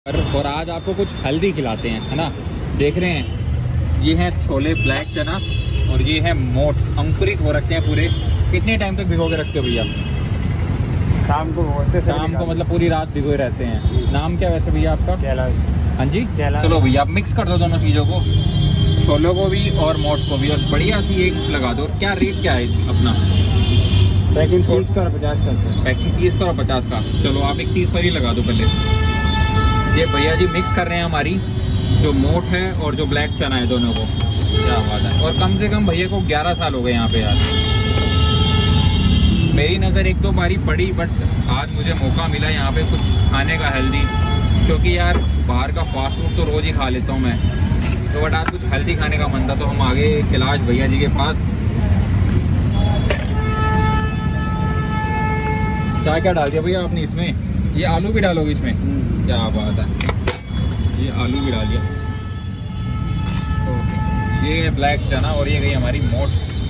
और आज आपको कुछ हेल्दी खिलाते हैं, है ना। देख रहे हैं ये है छोले ब्लैक चना और ये है मोट अंकुरित हो रखे हैं पूरे। कितने टाइम तक भिगो के रखते हो भैया? शाम को शाम को मतलब पूरी रात भिगोए रहते हैं। नाम क्या वैसे भैया आपका? कैलाश। हाँ जी। चलो भैया आप मिक्स कर दो दोनों चीज़ों को, छोलों को भी और मोट को भी, और बढ़िया सी एक लगा दो। क्या रेट क्या है अपना? पैकिंग 30 का और 50 का। पैकिंग 30 का और 50 का। चलो आप एक 30 वाली लगा दो पहले। ये भैया जी मिक्स कर रहे हैं हमारी जो मोट है और जो ब्लैक चना है, दोनों को। क्या बात है। और कम से कम भैया को 11 साल हो गए यहाँ पे यार। मेरी नज़र एक दो बारी पड़ी, बट आज मुझे मौका मिला यहाँ पे कुछ खाने का हेल्दी, क्योंकि यार बाहर का फास्ट फूड तो रोज़ ही खा लेता हूँ मैं, तो बट आज कुछ हेल्दी खाने का मन था, तो हम आगे कैलाश भैया जी के पास। क्या क्या डाल दिया भैया आपने इसमें? ये आलू भी डालोगे इसमें? क्या बात है, ये आलू भी डाल दिया। तो ये है ब्लैक चना और ये गई हमारी मोट,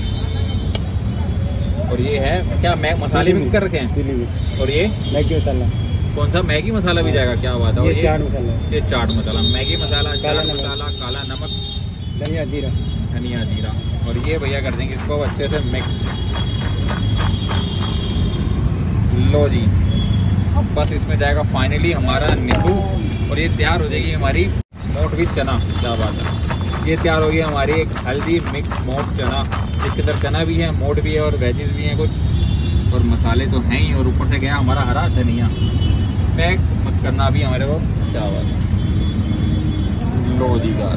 और ये है क्या मसाले मिक्स कर रखे हैं। और ये मैगी मसाला। कौन सा? मैगी मसाला भी जाएगा? क्या बात है। और ये चाट मसाला। ये चाट मसाला, मैगी मसाला, चाट मसाला, काला नमक, धनिया जीरा, धनिया जीरा। और ये भैया कर देंगे इसको अच्छे से मिक्स। लो जी, अब बस इसमें जाएगा फाइनली हमारा नींबू और ये तैयार हो जाएगी हमारी मोट विद चना। क्या बात है। ये तैयार हो गई हमारी एक हेल्दी मिक्स मोट चना, जिसके अंदर चना भी है, मोट भी है और वेजेस भी हैं कुछ, और मसाले तो हैं ही, और ऊपर से गया हमारा हरा धनिया। पैक मत करना अभी हमारे को। क्या बात है। लो जी यार,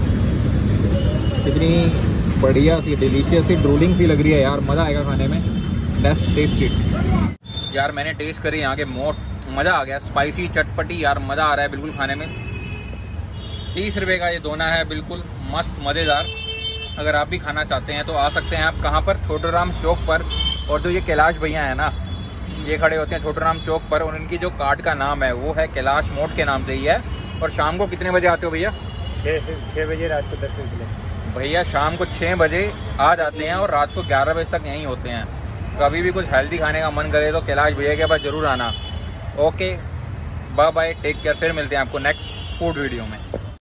कितनी बढ़िया सी डिलीशियस सी ड्रूलिंग सी लग रही है यार, मज़ा आएगा खाने में। Let's taste it. यार मैंने टेस्ट करी यहाँ के मोट, मज़ा आ गया। स्पाइसी चटपटी यार, मज़ा आ रहा है बिल्कुल खाने में। 30 रुपये का ये दोना है, बिल्कुल मस्त मज़ेदार। अगर आप भी खाना चाहते हैं तो आ सकते हैं आप। कहाँ पर? छोटू राम चौक पर। और जो ये कैलाश भैया है ना, ये खड़े होते हैं छोटू राम चौक पर, और उनकी जो कार्ट का नाम है वो है कैलाश मोट के नाम से ही है। और शाम को कितने बजे आते हो भैया? 6 बजे, रात को 10 बजे। भैया शाम को 6 बजे आ जाते हैं और रात को 11 बजे तक यहीं होते हैं। कभी भी कुछ हेल्दी खाने का मन करे तो कैलाश भैया के पास ज़रूर आना। Okay, bye bye, take care. फिर मिलते हैं आपको नेक्स्ट फूड वीडियो में।